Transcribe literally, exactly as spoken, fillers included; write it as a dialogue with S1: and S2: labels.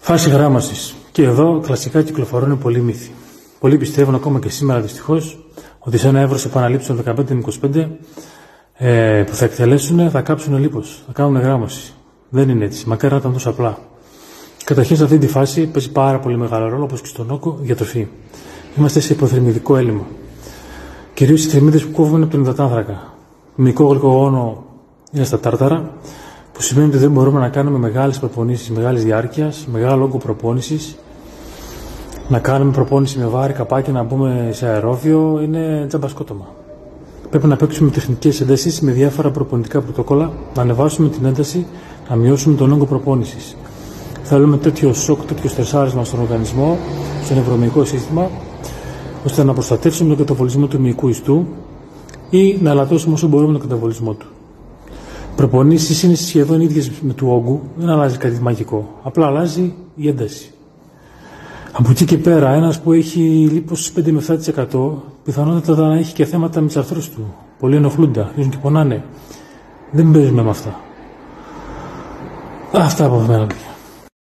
S1: Φάση γράμμασης. Και εδώ κλασικά κυκλοφορούν πολλοί μύθοι. Πολλοί πιστεύουν ακόμα και σήμερα δυστυχώς ότι σε ένα εύρος επαναλήψεων δεκαπέντε με είκοσι πέντε ε, που θα εκτελέσουν θα κάψουν λίπος, θα κάνουν γράμμαση. Δεν είναι έτσι. Μακάρι να ήταν τόσο απλά. Καταρχήν σε αυτή τη φάση παίζει πάρα πολύ μεγάλο ρόλο, όπως και στον όκο, η διατροφή. Είμαστε σε υποθερμιδικό έλλειμμα. Κυρίως οι θερμίδες που κόβουμε από τον υδατάνθρακα. Μυϊκό γλυκογόνο είναι στα τάρταρα, που σημαίνει ότι δεν μπορούμε να κάνουμε μεγάλες προπονήσεις μεγάλης διάρκειας, μεγάλο όγκο προπόνησης. Να κάνουμε προπόνηση με βάρη, καπάκι, να μπούμε σε αερόβιο, είναι τζαμπασκότομα. Πρέπει να παίξουμε τεχνικές έντασεις με διάφορα προπονητικά πρωτόκολλα, να ανεβάσουμε την ένταση, να μειώσουμε τον όγκο προπόνησης. Θέλουμε τέτοιο σοκ, τέτοιο στρεσάρισμα στον οργανισμό, στο νευρομυϊκό σύστημα, ώστε να προστατεύσουμε τον καταβολισμό του μυϊκού ιστού ή να ελαττώσουμε όσο μπορούμε τον καταβολισμό του. Οι προπονήσεις είναι σχεδόν ίδιες με του όγκου, δεν αλλάζει κάτι μαγικό. Απλά αλλάζει η ένταση. Από εκεί και πέρα, ένας που έχει λίπος πέντε με επτά τοις εκατό πιθανότατα να έχει και θέματα με τις αρθρώσεις του. Πολλοί ενοχλούνται, αρχίζουν και πονάνε. Δεν παίζουμε με αυτά. Αυτά από μένα.